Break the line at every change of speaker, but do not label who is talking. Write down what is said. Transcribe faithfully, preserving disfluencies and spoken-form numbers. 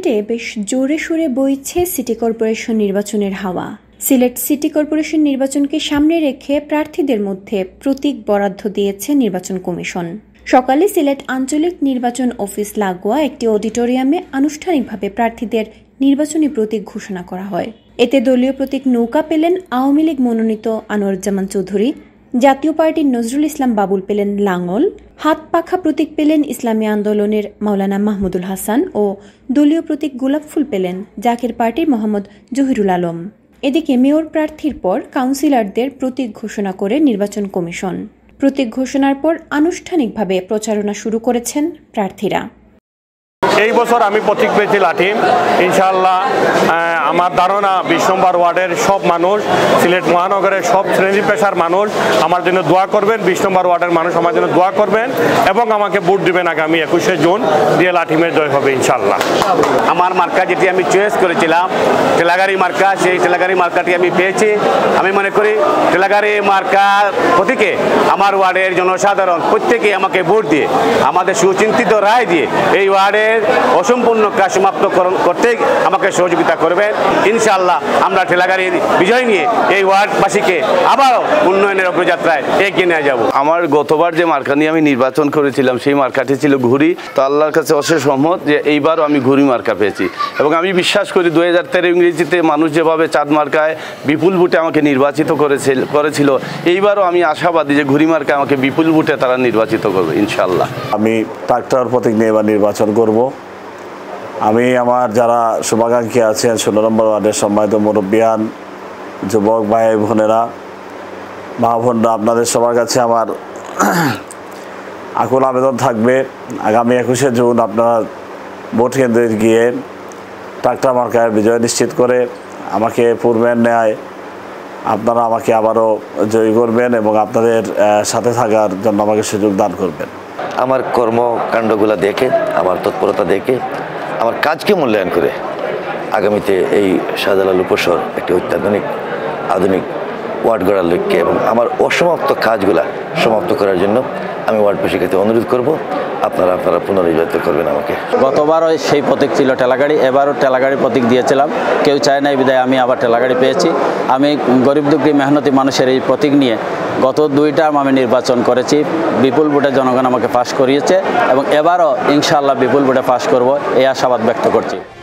সিলেটে বেশ জোরে সোরে বইছে সিটি কর্পোরেশন নির্বাচনের হাওয়া। সিলেট সিটি কর্পোরেশন নির্বাচনকে সামনে রেখে প্রার্থীদের মধ্যে প্রতীক বরাদ্দ দিয়েছে নির্বাচন কমিশন। সকালে সিলেট আঞ্চলিক নির্বাচন অফিস লাগোয়া একটি অডিটোরিয়ামে আনুষ্ঠানিকভাবে প্রার্থীদের নির্বাচনী প্রতীক ঘোষণা করা হয়। এতে দলীয় প্রতীক নৌকা পেলেন আওয়ামী লীগ মনোনীত আনোয়ারুজ্জামান চৌধুরী, জাতীয় পার্টির নজরুল ইসলাম বাবুল পেলেন লাঙ্গল, হাত পাখা প্রতীক পেলেন ইসলামী আন্দোলনের মাওলানা মাহমুদুল হাসান ও দলীয় প্রতীক গোলাপ ফুল পেলেন জাকের পার্টির মোহাম্মদ জহিরুল আলম। এদিকে মেয়র প্রার্থীর পর কাউন্সিলরদের প্রতীক ঘোষণা করে নির্বাচন কমিশন। প্রতীক ঘোষণার পর আনুষ্ঠানিকভাবে প্রচারণা শুরু করেছেন প্রার্থীরা।
এই বছর আমি প্রতীক পেয়েছি লাঠি। ইনশাআল্লাহ আমার ধারণা বিশ নম্বর ওয়ার্ডের সব মানুষ, সিলেট মহানগরের সব শ্রেণী পেশার মানুষ আমার জন্য দোয়া করবেন, বিশ নম্বর ওয়ার্ডের মানুষ আমার জন্য দোয়া করবেন এবং আমাকে ভোট দিবেন আগামী একুশে জুন দিয়ে লাঠিমের জয় হবে ইনশাআল্লাহ।
আমার মার্কা যেটি আমি চয়েস করেছিলাম টেলাগাড়ি মার্কা, সেই টেলাগাড়ি মার্কাটি আমি পেয়েছি। আমি মনে করি টেলাগাড়ি মার্কা প্রতীকে আমার ওয়ার্ডের জনসাধারণ প্রত্যেকে আমাকে ভোট দিয়ে আমাদের সুচিন্তিত রায় দিয়ে এই ওয়ার্ডের অসম্পূর্ণ কাজ সমাপ্ত করতে আমাকে সহযোগিতা করবেন। ইনশাআল্লাহ আমরা ঠেলাগাড়ির বিজয় নিয়ে এই ওয়ার্ডবাসীকে আবারও উন্নয়নের অগ্রযাত্রায় এগিয়ে নিয়ে যাব।
আমার গতবার যে মার্কা নিয়ে আমি নির্বাচন করেছিলাম সেই মার্কাটি ছিল ঘুড়ি। তো আল্লাহর কাছে অশেষ রহমত যে এইবারও আমি ঘুড়ি মার্কা পেয়েছি এবং আমি বিশ্বাস করি দুই হাজার তেরো ইংরেজিতে মানুষ যেভাবে চাঁদ মার্কায় বিপুল ভোটে আমাকে নির্বাচিত করেছিল করেছিল এইবারও আমি আশাবাদী যে ঘুড়ি মার্কা আমাকে বিপুল ভোটে তারা নির্বাচিত করবে ইনশাআল্লাহ।
আমি ট্রাক্টর প্রতীক নিয়ে এবার নির্বাচন করব। আমি আমার যারা শুভাকাঙ্ক্ষী আছেন ষোলো নম্বর ওয়ার্ডের সম্মানিত মুরব্বিয়ান, যুবক ভাই বোনেরা, মা বোনরা, আপনাদের সবার কাছে আমার আকুল আবেদন থাকবে আগামী একুশে জুন আপনারা ভোট কেন্দ্রে গিয়ে ট্রাক্টর মার্কায় বিজয় নিশ্চিত করে আমাকে পূর্বের ন্যায় আপনারা আমাকে আবারও জয়ী করবেন এবং আপনাদের সাথে থাকার জন্য আমাকে সুযোগ দান করবেন।
আমার কর্মকাণ্ডগুলো দেখে, আমার তৎপরতা দেখে, আমার কাজকে মূল্যায়ন করে আগামীতে এই শাহজালাল উপশহর একটি অত্যাধুনিক আধুনিক ওয়ার্ড গড়ার লক্ষ্যে এবং আমার অসমাপ্ত কাজগুলা সমাপ্ত করার জন্য আমি ওয়ার্ডবাসীর কাছে অনুরোধ করব আপনারা আপনারা পুনর্নির্বাচিত করবেন আমাকে।
গতবারও সেই প্রতীক ছিল ঠেলাগাড়ি, এবারও ঠেলাগাড়ি প্রতীক দিয়েছিলাম, কেউ চায় নাই বিদায় আমি আবার ঠেলাগাড়ি পেয়েছি। আমি গরিব দুঃখী মেহনতি মানুষের এই প্রতীক নিয়ে গত দুই টার্ম আমি নির্বাচন করেছি, বিপুল ভোটে জনগণ আমাকে পাশ করিয়েছে এবং এবারও ইনশাআল্লাহ বিপুল ভোটে পাশ করব এই আশাবাদ ব্যক্ত করছি।